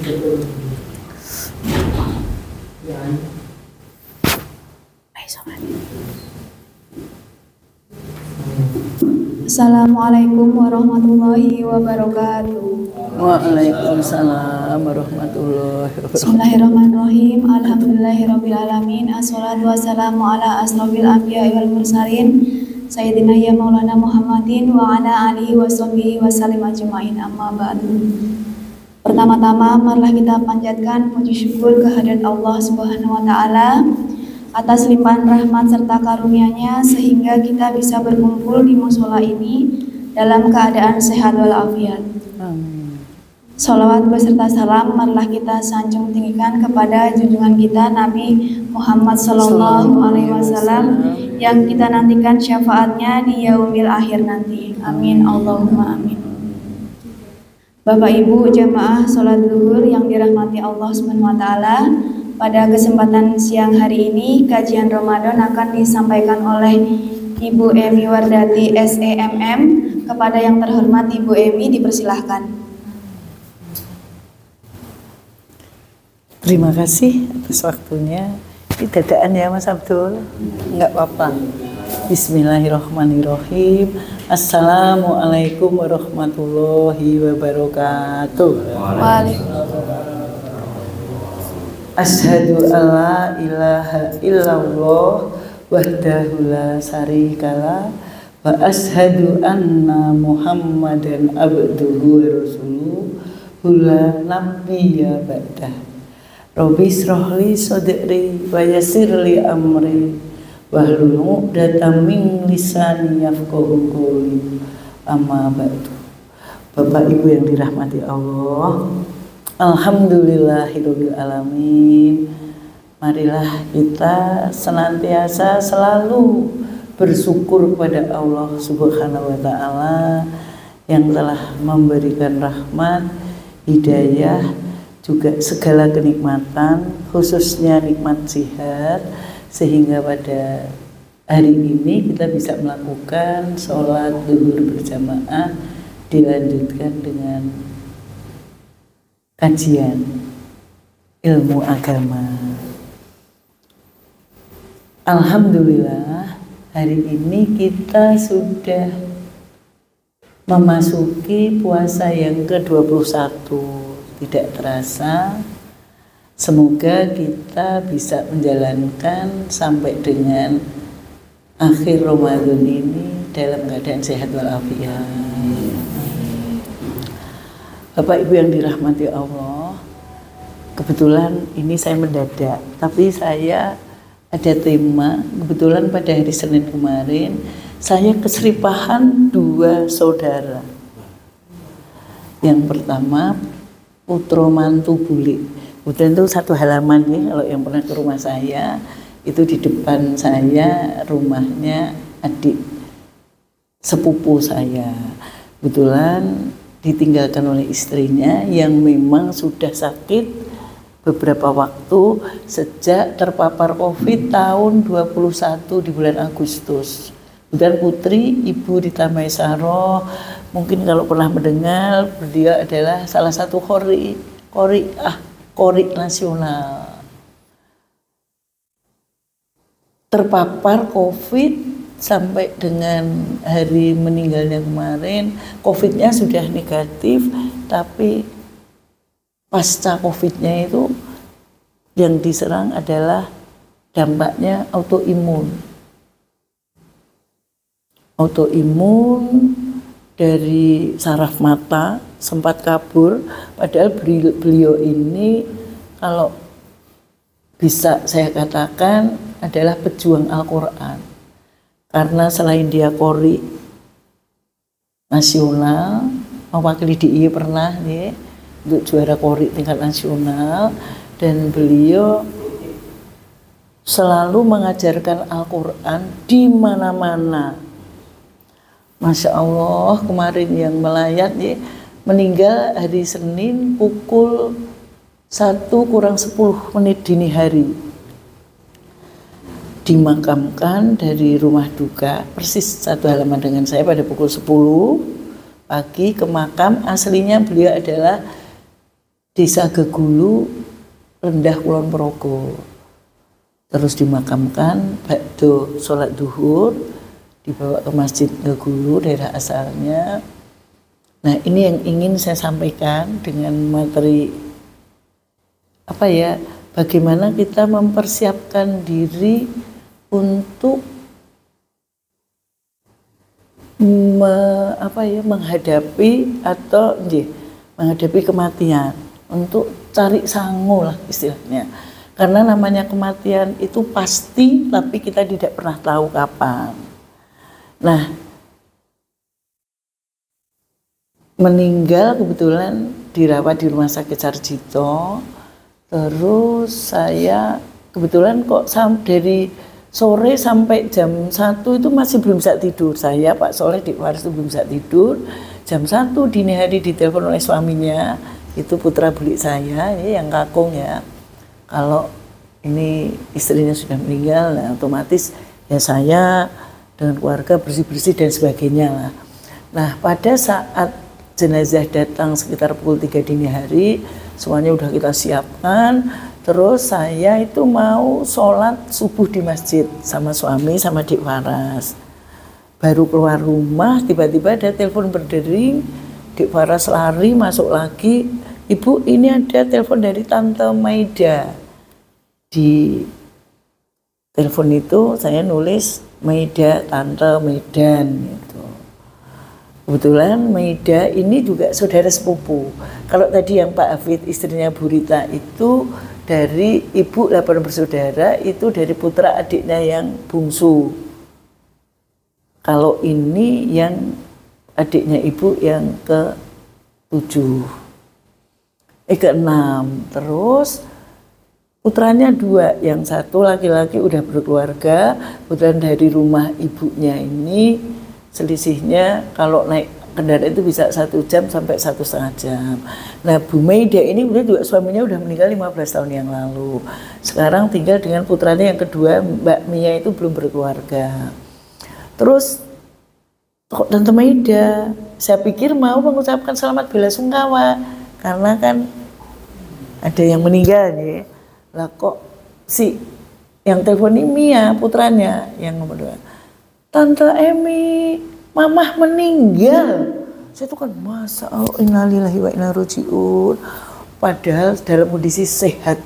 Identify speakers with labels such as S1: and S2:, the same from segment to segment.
S1: Assalamualaikum warahmatullahi wabarakatuh.
S2: Waalaikumsalam warahmatullahi wabarakatuh.
S1: Bismillahirrahmanirrahim. Alhamdulillahirabbil alamin. Assalatu wassalamu ala asrofil anbiya'i wal mursalin Sayyidina ya Maulana Muhammadin wa ala alihi wa sahbihi wa salim ajma'in, amma ba'du. Pertama-tama marilah kita panjatkan puji syukur kehadirat Allah Subhanahu wa taala atas limpahan rahmat serta karunia-Nya sehingga kita bisa berkumpul di mushola ini dalam keadaan sehat walafiat.
S2: Amin.
S1: Sholawat beserta salam marilah kita sanjung tinggikan kepada junjungan kita Nabi Muhammad Sallallahu Alaihi Wasallam yang kita nantikan syafaatnya di yaumil akhir nanti. Amin Allahumma amin. Bapak Ibu jamaah sholat zuhur yang dirahmati Allah Subhanahu Wa Taala. Pada kesempatan siang hari ini, kajian Ramadan akan disampaikan oleh Ibu Emi Wardati SEMM. Kepada yang terhormat Ibu Emi, dipersilahkan.
S2: Terima kasih atas waktunya. Ini dadaan ya Mas Abdul? Enggak apa-apa. Bismillahirrahmanirrahim. Assalamualaikum warahmatullahi wabarakatuh.
S1: Waalaikumsalam.
S2: Asyhadu alla ilaha illallah wahdahu la syarikalah wa asyhadu anna Muhammadan abduhu wa rasuluhu la nabiyya ba'dah. Rabbi shrah li sadri wa yassir li amri wahlul 'uqdatam min lisani yafqahu qawli. Amma ba'du. Bapak Ibu yang dirahmati Allah, alhamdulillahirabbil alamin. Marilah kita senantiasa selalu bersyukur kepada Allah Subhanahu wa taala yang telah memberikan rahmat, hidayah, juga segala kenikmatan, khususnya nikmat sehat, sehingga pada hari ini kita bisa melakukan sholat zuhur berjamaah dilanjutkan dengan kajian ilmu agama. Alhamdulillah, hari ini kita sudah memasuki puasa yang ke-21. Tidak terasa, semoga kita bisa menjalankan sampai dengan akhir Ramadan ini dalam keadaan sehat walafiat. Bapak Ibu yang dirahmati Allah, kebetulan ini saya mendadak, tapi saya ada tema. Kebetulan pada hari Senin kemarin saya keseripahan 2 saudara. Yang pertama putra mantu bule. Kemudian itu 1 halaman nih, kalau yang pernah ke rumah saya itu di depan saya rumahnya adik sepupu saya. Kebetulan ditinggalkan oleh istrinya yang memang sudah sakit beberapa waktu sejak terpapar COVID tahun 21 di bulan Agustus. Kemudian putri Ibu Rita Maisaro, mungkin kalau pernah mendengar, beliau adalah salah satu kori nasional. Terpapar COVID sampai dengan hari meninggalnya kemarin, COVID-nya sudah negatif, tapi pasca COVID-nya itu yang diserang adalah dampaknya autoimun. Autoimun dari saraf mata sempat kabur, padahal beliau ini kalau bisa saya katakan adalah pejuang Al-Quran. Karena selain dia kori nasional, mewakili DIY pernah nih untuk juara kori tingkat nasional, dan beliau selalu mengajarkan Al-Quran di mana-mana. Masya Allah, kemarin yang melayat nih meninggal hari Senin pukul 1:10 dini hari. Dimakamkan dari rumah duka persis 1 halaman dengan saya pada pukul 10 pagi ke makam. Aslinya beliau adalah Desa Gegulu, Rendah Kulon Progo. Terus dimakamkan, bakdo sholat duhur, dibawa ke Masjid Gegulu, daerah asalnya. Nah, ini yang ingin saya sampaikan dengan materi bagaimana kita mempersiapkan diri untuk menghadapi kematian, untuk cari sangu lah istilahnya. Karena namanya kematian itu pasti, tapi kita tidak pernah tahu kapan. Nah, meninggal kebetulan dirawat di Rumah Sakit Sarjito. Terus saya kebetulan kok dari sore sampai jam 1 itu masih belum bisa tidur. Saya, Pak Soleh, Dik Waris itu belum bisa tidur. Jam 1 dini hari ditelepon oleh suaminya, itu putra buli saya, yang kakung ya. Kalau ini istrinya sudah meninggal, nah otomatis ya saya dengan keluarga bersih-bersih dan sebagainya lah. Nah, pada saat jenazah datang sekitar pukul 3 dini hari, semuanya udah kita siapkan. Terus saya itu mau sholat subuh di masjid sama suami sama Dik Waras. Baru keluar rumah, tiba-tiba ada telepon berdering. Dik Waras lari masuk lagi, "Ibu, ini ada telepon dari Tante Maida." Di telepon itu saya nulis Maida, Tante Medan gitu. Kebetulan Maida ini juga saudara sepupu. Kalau tadi yang Pak Hafid istrinya Bu Rita itu dari ibu 8 bersaudara, itu dari putra adiknya yang bungsu. Kalau ini yang adiknya ibu yang ke-7, ke-6. Terus putranya 2, yang satu laki-laki udah berkeluarga. Kebetulan dari rumah ibunya ini selisihnya kalau naik kendaraan itu bisa 1 jam sampai 1,5 jam. Nah, Bu Maida ini juga suaminya udah meninggal 15 tahun yang lalu. Sekarang tinggal dengan putranya yang kedua, Mbak Mia, itu belum berkeluarga. Terus kok Tante Maida, saya pikir mau mengucapkan selamat belasungkawa karena kan ada yang meninggal ya. Lah kok si yang telepon ini Mia, putranya yang nomor 2. "Tante Emi, Mamah meninggal." Saya tuh kan, masa Allah, innalillahi wa inna ilaihi raji'un. Padahal dalam kondisi sehat.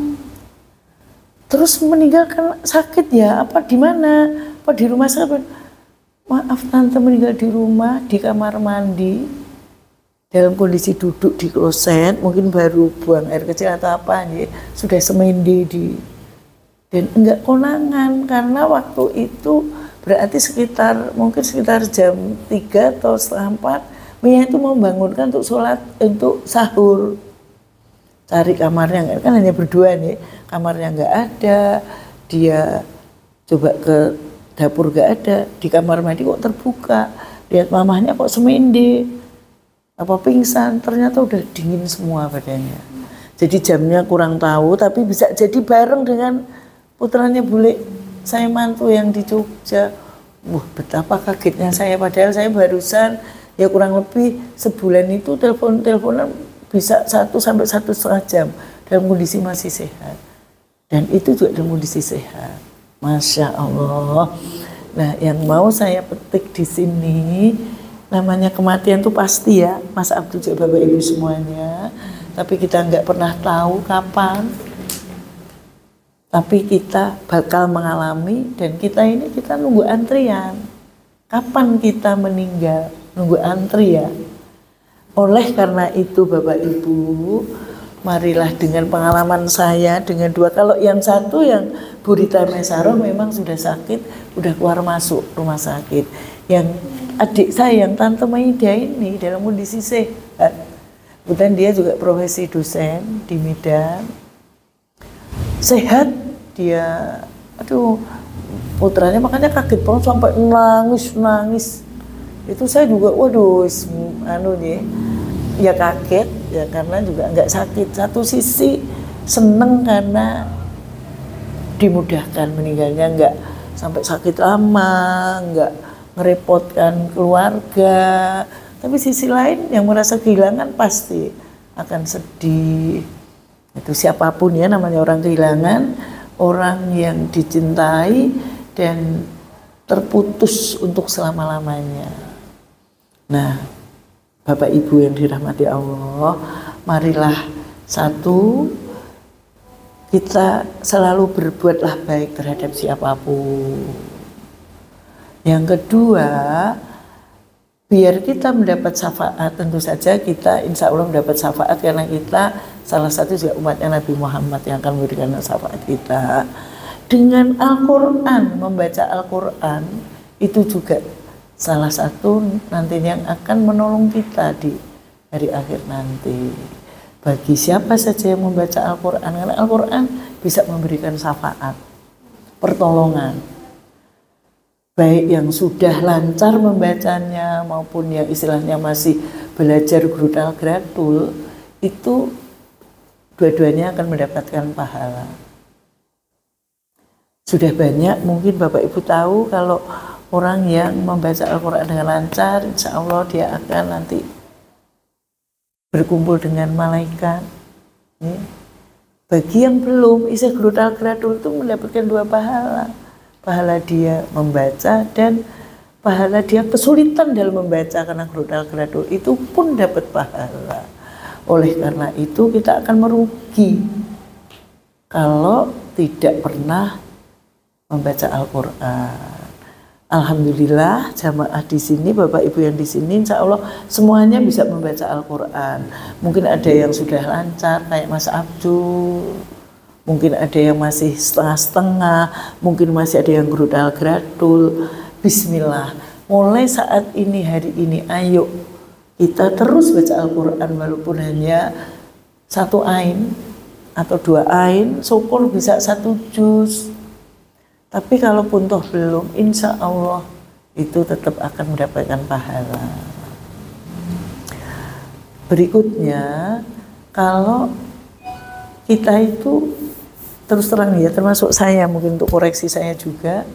S2: Terus meninggal kan sakit ya? Apa di mana? Apa di rumah sakit? "Maaf Tante, meninggal di rumah, di kamar mandi, dalam kondisi duduk di kloset, mungkin baru buang air kecil atau apa ya, sudah semende dan enggak konangan karena waktu itu berarti mungkin sekitar jam 3 atau setengah 4, Mia itu mau bangunkan untuk sholat, untuk sahur. Cari kamarnya, kan hanya berdua nih, kamarnya nggak ada, dia coba ke dapur nggak ada, di kamar mandi kok terbuka, lihat mamahnya kok semende, apa pingsan, ternyata udah dingin semua badannya. Jadi jamnya kurang tahu, tapi bisa jadi bareng dengan putranya bule saya mantu yang di Jogja. Wah, betapa kagetnya saya, padahal saya barusan ya kurang lebih sebulan itu teleponan bisa 1 sampai 1,5 jam dalam kondisi masih sehat. Dan itu juga dalam kondisi sehat. Masya Allah. Nah, yang mau saya petik di sini, namanya kematian itu pasti ya, Mas Abdul juga Bapak Ibu semuanya. Tapi kita nggak pernah tahu kapan. Tapi kita bakal mengalami, dan kita nunggu antrian. Kapan kita meninggal? Nunggu antrian. Oleh karena itu Bapak Ibu, marilah dengan pengalaman saya dengan 2, kalau yang satu yang Bu Rita Mesaroh memang sudah sakit, udah keluar masuk rumah sakit. Yang adik saya yang Tante Maida ini dalam kondisi sehat. Kemudian dia juga profesi dosen di Medan. Sehat dia, putranya makanya kaget banget sampai nangis. Itu saya juga, waduh, ya kaget ya karena juga nggak sakit. Satu sisi seneng karena dimudahkan meninggalnya, nggak sampai sakit lama, nggak ngerepotkan keluarga. Tapi sisi lain yang merasa kehilangan pasti. akan sedih. Itu siapapun ya, namanya orang kehilangan orang yang dicintai dan terputus untuk selama-lamanya. Nah, Bapak Ibu yang dirahmati Allah, marilah satu, kita selalu berbuatlah baik terhadap siapapun. Yang kedua, biar kita mendapat syafaat, tentu saja kita insya Allah mendapat syafaat karena kita salah satu juga umatnya Nabi Muhammad yang akan memberikan syafaat kita. Dengan Al-Quran, membaca Al-Quran itu juga salah satu nantinya yang akan menolong kita di hari akhir nanti. Bagi siapa saja yang membaca Al-Quran, karena Al-Quran bisa memberikan syafaat, pertolongan. Baik yang sudah lancar membacanya maupun yang istilahnya masih belajar grudal gradul, itu dua-duanya akan mendapatkan pahala. Sudah banyak mungkin Bapak Ibu tahu kalau orang yang membaca Al-Quran dengan lancar, insya Allah dia akan nanti berkumpul dengan malaikat. Bagi yang belum, isi grudal gradul itu mendapatkan dua pahala. Pahala dia membaca dan pahala dia kesulitan dalam membaca karena grudal gradul itu pun dapat pahala. Oleh karena itu kita akan merugi kalau tidak pernah membaca Al-Quran. Alhamdulillah jamaah di sini, Bapak Ibu yang di sini, insya Allah semuanya bisa membaca Al-Quran. Mungkin ada yang sudah lancar kayak Mas Abdul, mungkin ada yang masih setengah-setengah, mungkin masih ada yang grudal gradul. Bismillah, mulai saat ini, hari ini, ayo kita terus baca Al-Quran walaupun hanya 1 ain atau 2 ain, syukur bisa 1 juz. Tapi kalaupun toh belum, insya Allah itu tetap akan mendapatkan pahala. Berikutnya, kalau kita itu terus terang ya, termasuk saya mungkin untuk koreksi saya juga,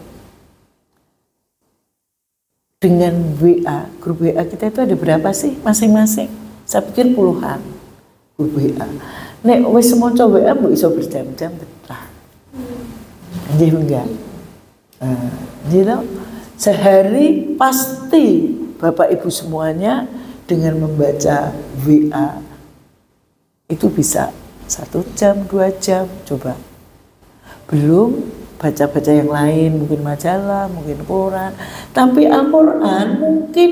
S2: dengan WA, grup WA kita itu ada berapa sih masing-masing? Saya pikir puluhan grup WA. Nek wis maca WA mbok iso berjam-jam betah. Nggih enggak? Jadi sehari pasti Bapak Ibu semuanya dengan membaca WA itu bisa 1 jam, 2 jam, coba. Belum baca-baca yang lain, mungkin majalah, mungkin koran. Tapi Al-Quran mungkin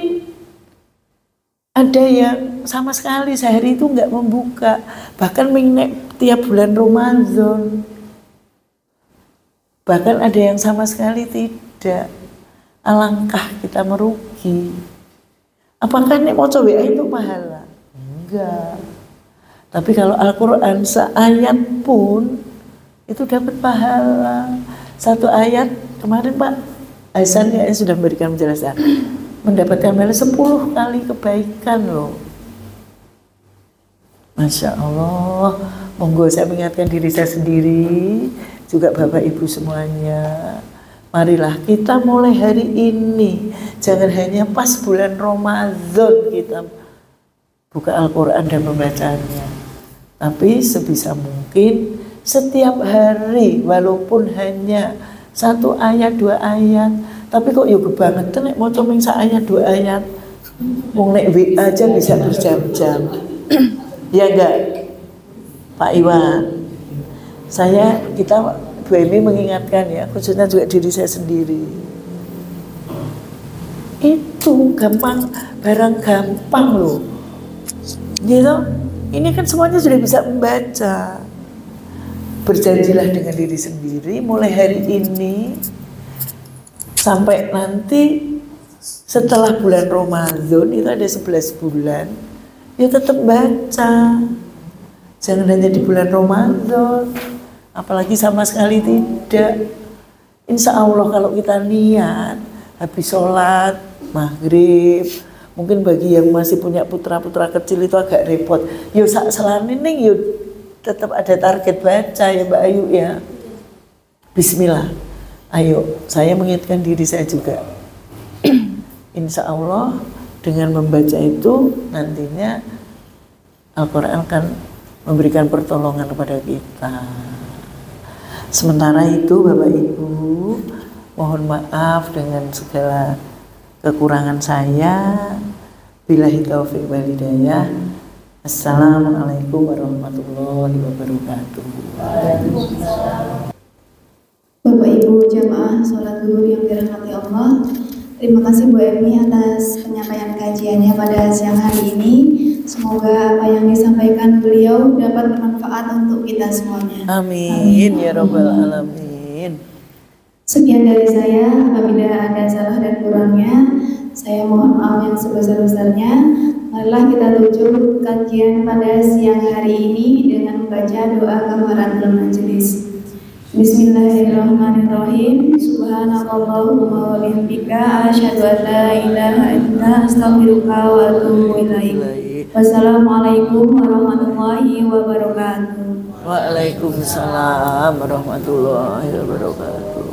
S2: ada yang sama sekali sehari itu nggak membuka. Bahkan tiap bulan Ramadan. Bahkan ada yang sama sekali tidak. Alangkah kita merugi. Apakah nek maca WA itu pahala? Enggak. Tapi kalau Al-Quran seayat pun itu dapat pahala. 1 ayat kemarin Pak Hasan ya sudah memberikan penjelasan, mendapatkan pahala 10 kali kebaikan loh. Masya Allah. Monggo saya mengingatkan diri saya sendiri, juga Bapak Ibu semuanya, marilah kita mulai hari ini, jangan hanya pas bulan Ramadan kita buka Al-Quran dan membacanya, tapi sebisa mungkin setiap hari walaupun hanya 1 ayat 2 ayat, tapi kok yuk banget nek mau comeng 1 ayat 2 ayat, mau nek WA aja bisa berjam-jam. Ya enggak Pak Iwan? Kita Bu Emi mengingatkan ya, khususnya juga diri saya sendiri. Itu gampang, barang gampang loh. Gitu. Ini kan semuanya sudah bisa membaca. Berjanjilah dengan diri sendiri mulai hari ini sampai nanti setelah bulan Ramadan itu ada 11 bulan, ya tetap baca. Jangan hanya di bulan Ramadan, apalagi sama sekali tidak. Insya Allah kalau kita niat habis sholat maghrib, mungkin bagi yang masih punya putra-putra kecil itu agak repot. Yo sak selani ning yo tetap ada target baca ya Mbak Ayu ya. Bismillah. Ayo, saya mengingatkan diri saya juga. Insya Allah dengan membaca itu nantinya Al-Quran kan memberikan pertolongan kepada kita. Sementara itu Bapak Ibu, mohon maaf dengan segala kekurangan saya. Billahi taufiq wal hidayah. Assalamualaikum warahmatullahi wabarakatuh.
S1: Bapak Ibu jamaah sholat zuhur yang dirahmati Allah, terima kasih Bu Emi atas penyampaian kajiannya pada siang hari ini. Semoga apa yang disampaikan beliau dapat bermanfaat untuk kita semuanya.
S2: Amin ya rabbal alamin.
S1: Sekian dari saya, apabila ada salah dan kurangnya, saya mohon maaf yang sebesar-besarnya. Marilah kita tutup kajian pada siang hari ini dengan membaca doa kafaratul majelis. Bismillahirrahmanirrahim. Subhanakallahumma wa bihamdika asyhadu an la ilaha illa anta astaghfiruka wa atubu ilaik. Wassalamualaikum warahmatullahi wabarakatuh.
S2: Waalaikumsalam warahmatullahi wabarakatuh.